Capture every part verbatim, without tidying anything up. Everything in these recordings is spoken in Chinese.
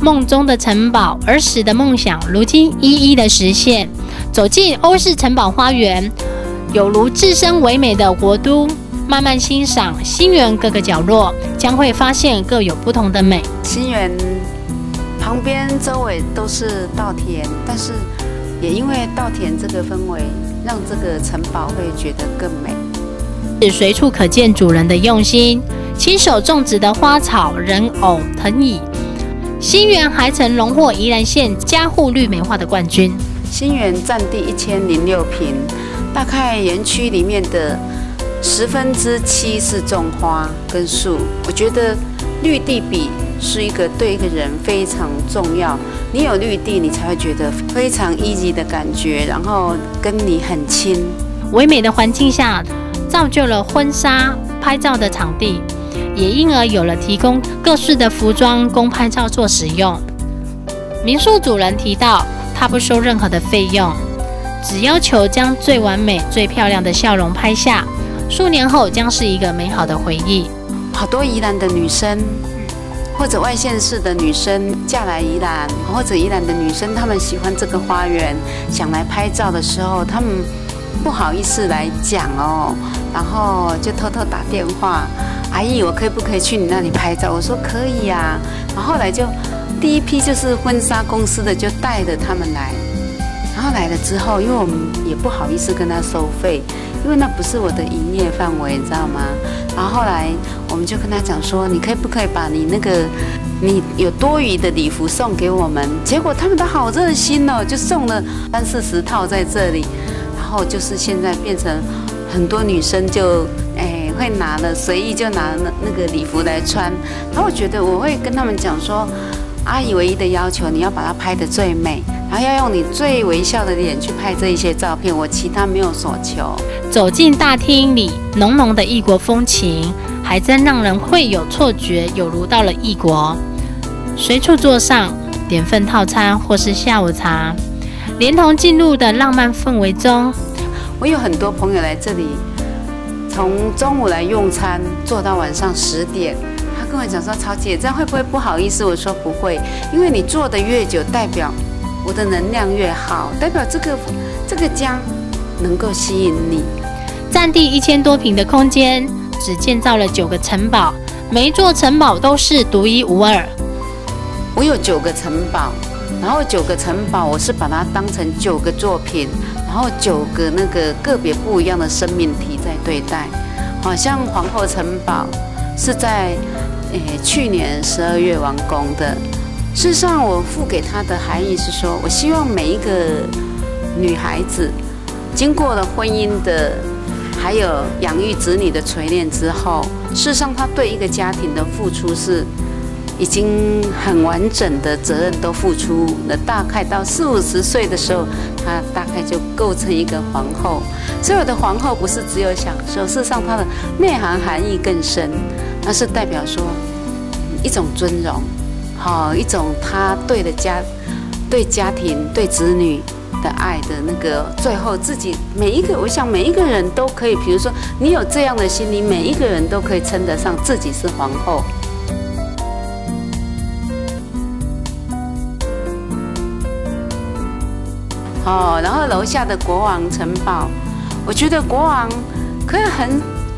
梦中的城堡，儿时的梦想如今一一的实现。走进欧式城堡花园，有如置身唯美的国都。慢慢欣赏新园各个角落，将会发现各有不同的美。 新园旁边周围都是稻田，但是也因为稻田这个氛围，让这个城堡会觉得更美。 随处可见主人的用心，亲手种植的花草、人偶、藤椅。新园还曾荣获宜兰县家户绿美化的冠军。 新园占地一千零六坪，大概园区里面的十分之七是种花跟树。我觉得绿地比是一个对一个人非常重要。你有绿地，你才会觉得非常 easy 的感觉，然后跟你很亲。 唯美的环境下，造就了婚纱拍照的场地，也因而有了提供各式的服装供拍照做使用。民宿主人提到，他不收任何的费用，只要求将最完美、最漂亮的笑容拍下。数年后将是一个美好的回忆。 好多宜兰的女生，或者外县市的女生嫁来宜兰，或者宜兰的女生，她们喜欢这个花园，想来拍照的时候，她们不好意思来讲哦，然后就偷偷打电话，阿姨，我可以不可以去你那里拍照？我说可以啊。然后后来就第一批就是婚纱公司的就带着他们来，然后来了之后，因为我们也不好意思跟他收费。因为那不是我的营业范围，你知道吗？然后后来我们就跟他讲说，你可以不可以把你那个你有多余的礼服送给我们？结果他们都好热心哦，就送了三四十套在这里。然后就是现在变成很多女生就哎会拿了随意就拿那那个礼服来穿。然后我觉得我会跟他们讲说，阿姨唯一的要求，你要把它拍得最美。然后要用你最微笑的脸去拍这一些照片，我其他没有所求。 走进大厅里，浓浓的异国风情，还真让人会有错觉，有如到了异国。随处坐上，点份套餐或是下午茶，连同进入的浪漫氛围中。 我有很多朋友来这里，从中午来用餐，做到晚上十点。他跟我讲说：“曹姐，这样会不会不好意思？”我说：“不会，因为你做的越久，代表我的能量越好，代表这个这个家能够吸引你。” 占地一千多坪的空间，只建造了九个城堡，每一座城堡都是独一无二。 我有九个城堡，然后九个城堡我是把它当成九个作品，然后九个那个个别不一样的生命体在对待。好像皇后城堡是在诶去年十二月完工的。事实上，我付给他的含义是说，我希望每一个女孩子经过了婚姻的，还有养育子女的锤炼之后，事实上她对一个家庭的付出是已经很完整的责任都付出了。大概到四五十岁的时候，她大概就构成一个皇后。所以我的皇后不是只有享受，事实上它的内涵含义更深，那是代表说一种尊荣。好，一种他对的家、对家庭、对子女的爱的那个，最后自己每一个，我想每一个人都可以，比如说你有这样的心理，每一个人都可以称得上自己是皇后。哦，然后楼下的国王城堡，我觉得国王可以很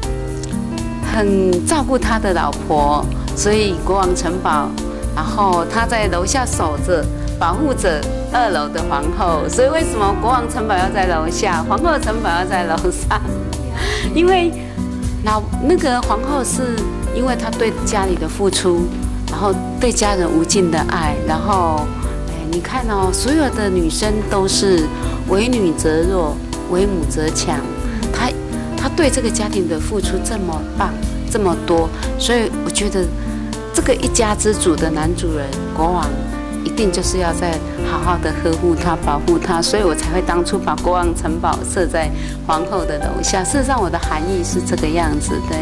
很照顾他的老婆，所以国王城堡。然后他在楼下守着，保护着二楼的皇后。所以为什么国王城堡要在楼下，皇后城堡要在楼上？因为老那个皇后是因为她对家里的付出，然后对家人无尽的爱，然后哎，你看哦，所有的女生都是为女则弱，为母则强。她她对这个家庭的付出这么棒，这么多，所以我觉得。这个一家之主的男主人国王，一定就是要在好好的呵护他、保护他，所以我才会当初把国王城堡设在皇后的楼下。事实上，我的含义是这个样子，对。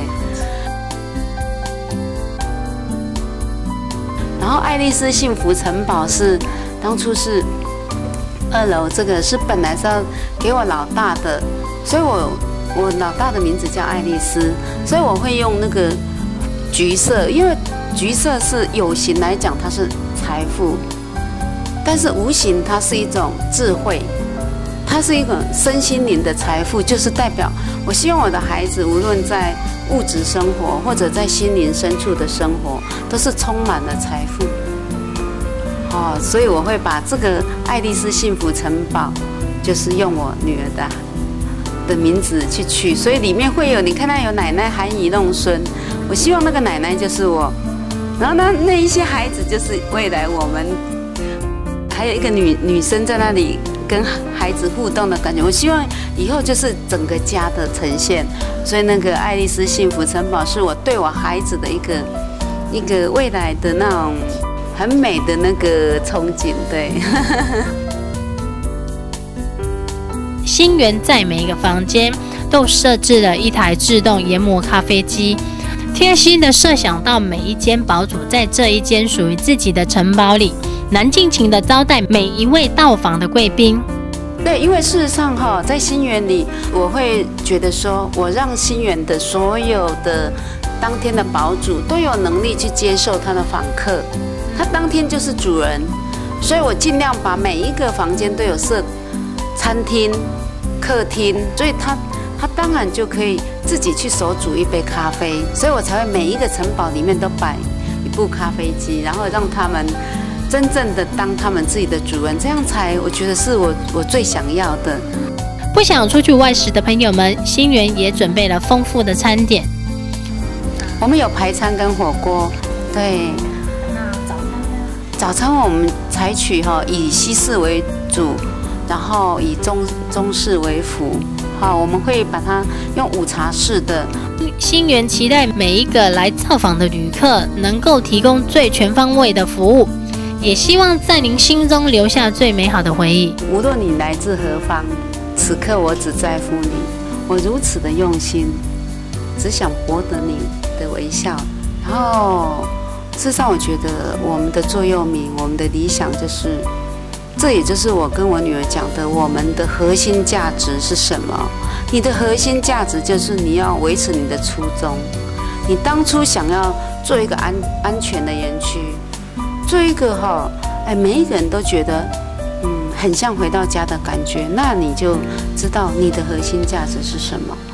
然后爱丽丝幸福城堡是当初是二楼，这个是本来是要给我老大的，所以我我老大的名字叫爱丽丝，所以我会用那个橘色，因为橘色是有形来讲，它是财富，但是无形它是一种智慧，它是一个身心灵的财富，就是代表我希望我的孩子无论在物质生活或者在心灵深处的生活，都是充满了财富。哦，所以我会把这个爱丽丝幸福城堡，就是用我女儿的的名字去取，所以里面会有，你看到有奶奶含饴弄孙，我希望那个奶奶就是我，然后呢，那一些孩子就是未来我们，还有一个女女生在那里跟孩子互动的感觉，我希望以后就是整个家的呈现，所以那个爱丽丝幸福城堡是我对我孩子的一个一个未来的那种很美的那个憧憬，对。 新园在每一个房间都设置了一台自动研磨咖啡机，贴心的设想到每一间堡主在这一间属于自己的城堡里，能尽情的招待每一位到访的贵宾。 对，因为事实上哈，在新园里，我会觉得说，我让新园的所有的当天的堡主都有能力去接受他的访客，他当天就是主人，所以我尽量把每一个房间都有设餐厅、客厅，所以他他当然就可以自己去手煮一杯咖啡，所以我才会每一个城堡里面都摆一部咖啡机，然后让他们真正的当他们自己的主人，这样才我觉得是我我最想要的。 不想出去外食的朋友们，新园也准备了丰富的餐点。 我们有排餐跟火锅，对。 那早餐呢？ 早餐我们采取哈以西式为主。然后以中中式为辅，好，我们会把它用午茶式的。 新园期待每一个来造访的旅客能够提供最全方位的服务，也希望在您心中留下最美好的回忆。 无论你来自何方，此刻我只在乎你，我如此的用心，只想博得你的微笑。然后，事实上，我觉得我们的座右铭，我们的理想就是。这也就是我跟我女儿讲的，我们的核心价值是什么？你的核心价值就是你要维持你的初衷。你当初想要做一个安安全的园区，做一个哈，哎，每一个人都觉得，嗯，很像回到家的感觉，那你就知道你的核心价值是什么。